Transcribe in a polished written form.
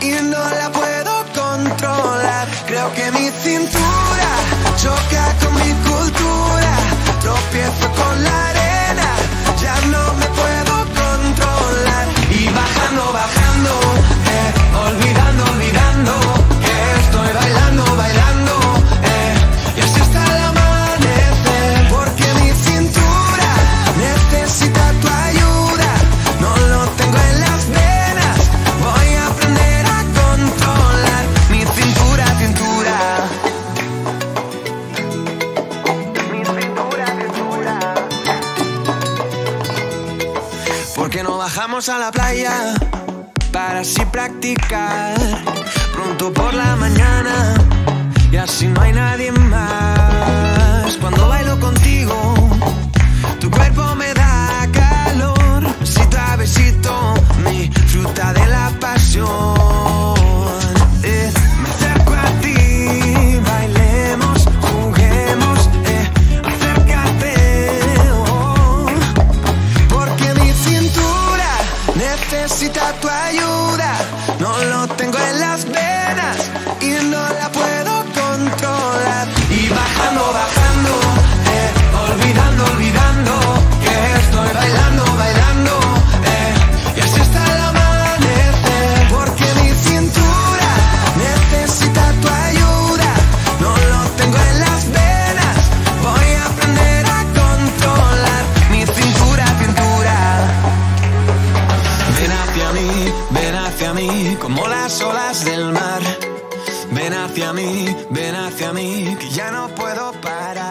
y no la puedo controlar. Creo que mi cintura choca con mi cultura. Tropiezo con la arena, ya no me puedo controlar. Y bajando, bajando, olvidando, olvidando, que estoy bailando, bailando, y así hasta el amanecer. Porque mi cintura necesita tu ayuda, no lo tengo en las venas, voy a aprender a controlar mi cintura, cintura. Mi cintura, cintura. ¿Por qué no bajamos a la playa para así practicar pronto por la mañana y así no hay nadie más? Cuando bailo contigo, tu cuerpo me da calor, besito a besito, mi fruta de la pasión. Me acerco a ti, bailemos, juguemos, acércate, porque mi cintura necesita tu ayuda, no lo tengo en las venas y no la puedo controlar. Y bajando, bajando, olvidando, olvidando, que estoy bailando, bailando, y así hasta el amanecer. Porque mi cintura necesita tu ayuda, no lo tengo en las venas, voy a aprender a controlar mi cintura, cintura. Ven hacia mí, como las olas del mar. Ven hacia mí, que ya no puedo parar.